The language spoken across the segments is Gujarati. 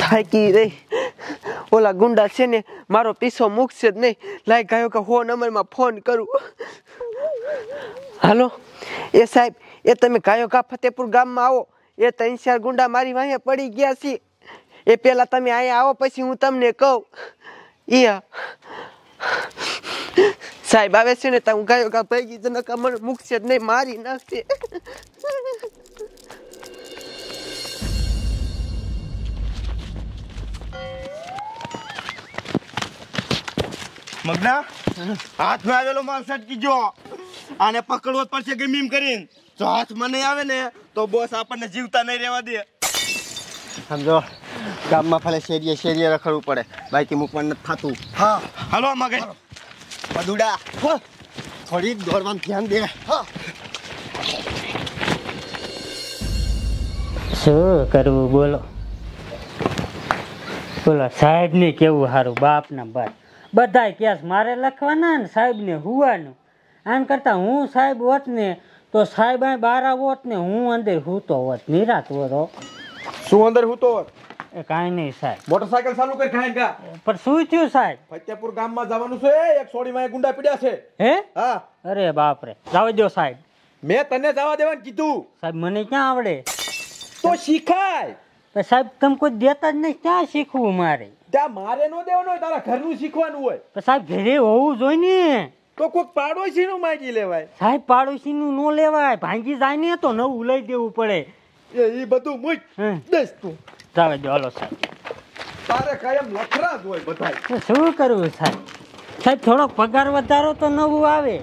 થાકી રહી. ઓલા ગુંડા છે ને મારો પીછો મૂકશે જ નહીં. લાઈ ગયો કે 100 નંબરમાં ફોન કરું. હાલો એ સાહેબ, એ તમે ગાયો કા ફતેપુર ગામમાં આવો. એ 3-4 ગુંડા મારી વાંહે પડી ગયા છે. એ પેલા તમે અહીંયા આવો પછી હું તમને કહું. સાહેબ આવે છે ને તો હું ગાયો કા ભાગી જનકા મને મૂકશે જ નહીં, મારી નાખશે. મગના હાથમાં આવેલો માલ સટકી જો આને પકડવો જ પડશે ગમે એમ કરીને. જો હાથમાં નહીં આવે ને તો બોસ આપણને જીવતા નહીં રહેવા દે. સમજો ગામમાં ફલે શેરીએ રખડવું પડે, બાકી મૂકવાનું નથી થતું. હા હાલો મગજ બદુડા થોડી દોડવાનું ધ્યાન દે. શું કરવું બોલો. બોલો સાહેબ ને કેવું સારું, બાપ ના બાપ બધાય કેસ મારે લખવાના ને સાહેબ ને હુવાનું. આમ કરતા હું સાહેબ હોત ને તો સાહેબ અહીં બારા હોત ને હું અંદર હૂતો હોત, નિરાત હોત. શું અંદર હું તો એ કાંઈ નહીં સાહેબ. મોટરસાયકલ ચાલુ કરી ખાય કા પણ શું થયું સાહેબ? ફતેપુર ગામમાં જવાનું છે. એક સોડીમાં ગુંડા પીડ્યા છે. હે? હા. અરે બાપ રે, જવા દો સાહેબ. મેં તને જવા દેવાનું કીધું. સાહેબ મને ક્યાં આવડે? તો શીખાય. તો સાહેબ તમે કોઈ દેતા જ નહીં, ક્યાં શીખવું મારે? ત્યાં મારે નો દેવાનું હોય, તારા ઘરનું શીખવાનું હોય. તો સાહેબ ઘરે હોવું જોઈએ ને. તો કોઈક પાડોશી નું માંગી લેવાય. સાહેબ પાડોશી નું નો લેવાય, ભાંગી જાય ને તો નવું લઈ દેવું પડે. એ બધું મૂક દસ તું. જવા દો હાલો સાહેબ. તારે કાયમ લખરા જ હોય બધાય. શું કરવું સાહેબ? સાહેબ થોડોક પગાર વધારો તો નવું આવે.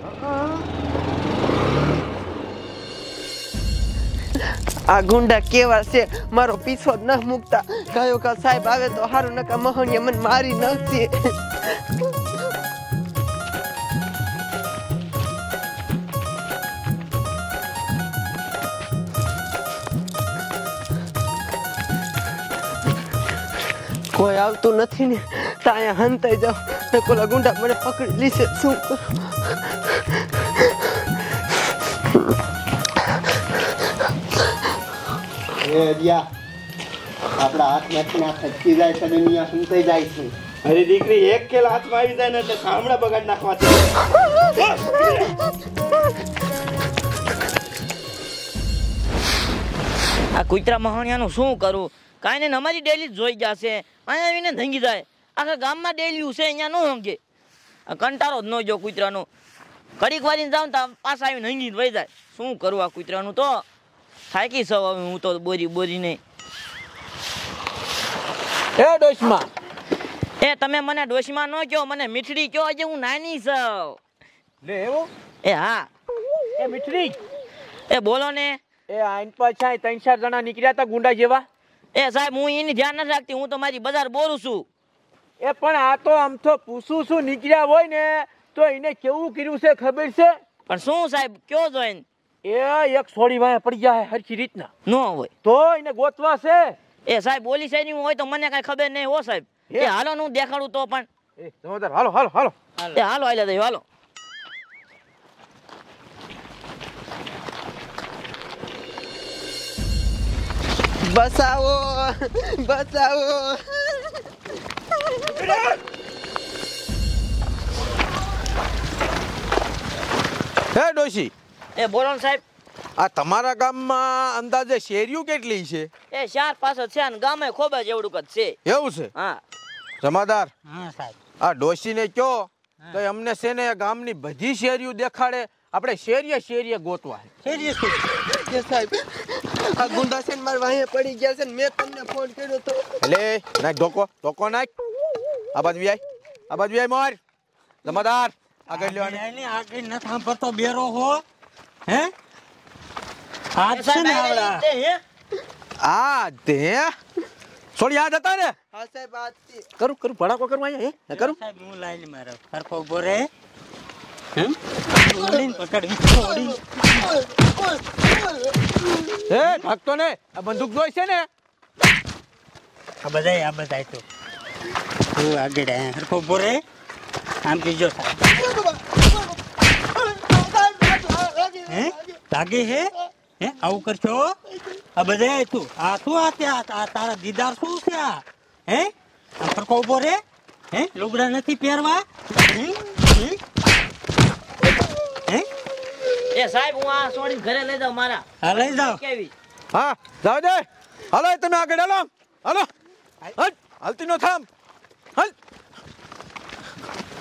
આ ગુંડા કેવા છે, મારો પીછો જ ન મૂકતા. ગાયો કા સાહેબ આવે તો હારું, નકા મહોનિયા મને મારી નાખશે. કોઈ આવતું નથી ને તો અહીંયા હંતાઈ જાવ ને કોલા ગુંડા મને પકડી લીશે. શું કરું? આપડા હાથમાંથી ખચકી જાય છે, દુનિયા સુનતાઈ જાય છે. અરે દીકરી એક કેલ હાથમાં આવી જાય ને એટલે સામડા બગાડ નાખવા છે. આ કુતરા મહાણિયાનું શું કરું? કાંઈ ને અમારી ડેલી જોઈ ગયા છે, અહીંયા આવીને ધંગી જાય. આખા ગામમાં ડેલી છે, અહીંયા ન સમજે. આ કંટાળો જ ન જો કુતરાનું. ઘડીક વારીને જાઉં તો પાછા આવીને હંગીને વહી જાય. શું કરું આ કુતરાનું? તો થાકી સૌ હવે હું તો બોરી નહીં. એ ડોશમાં, એ તમે મને ડોશીમાં ન કહો, મને મીઠડી કહો. આજે હું નાની છું. લે એવું? એ હા. એ મીઠડી, એ બોલો ને. એ આઈન પાછા 3-4 જણા નીકળ્યા હતા ગુંડા જેવા. એ સાહેબ હું એની ધ્યાન નથી રાખતી, હું તો મારી બજાર બોલું છું. એ પણ આ તો આમ તો પૂછું છું, નીકળ્યા હોય ને તો એને કેવું કર્યું છે ખબર છે? પણ શું સાહેબ કયો જોઈને? એ એક સોડી વાય પડી જાય હરખી રીતના ન હોય તો એને ગોતવા છે. એ સાહેબ બોલી છે હોય તો મને કઈ ખબર નહીં હો સાહેબ. એ હાલો હું દેખાડું તો પણ. એ જમાદાર હાલો હાલો હાલો. એ હાલો હાલે દે હાલો. બસાવો બસાવો. હે ડોશી, એ બોલો ને સાહેબ. આ તમારા ગામમાં અંદાજે શેરીઓ કેટલી છે? એ 4-5 છે ને ગામે ખોબા જેવડું જ છે. એવું છે? હા જમાદાર, હા સાહેબ. આ ડોશીને કયો તો અમને છે ને ગામની બધી શેરીઓ દેખાડે, આપણે શેરીએ ગોતવા. એ સાહેબ આ ગુંડા છે ને મારા વાહે પડી ગયા છે ને મેં તમને ફોન કર્યો તો. એટલે નાખ ધોકો નાખ. આ બાજુ આય, આ બાજુ આય મોર. જમાદાર આગળ લેવાની. આગળ ન સાંભળતો બેરો હો. હે હાથ છે ને આવડા. આ તે છોડી યાદ હતા ને? હા સાહેબ આ કરું ભડાકો કરું અહીંયા. હે કરું સાહેબ હું લાઈન મારો સરખો ઉભો રહે. હમ ઓડીન પકડ હે ભાગતો ને. આ બંદૂક જોઈ છે ને? આ બધાય તો હું આગળ સરખો ઉભો રહે. આમ કીજો હે લાગે હે આવું કરશો? આ બધા તું આ શું આ તારા દીદાર શું છે? હે આમ ફરકો ઉભો રે હે લુગડા નથી પહેરવા હે? હે? એ સાહેબ હું આ છોડીને ઘરે લઈ જાઉં મારા. હા લઈ જાઓ કેવી? હા જાવ દે હાલો તમે આગળ હાલો હાલો હાલતી નો થામ હાલ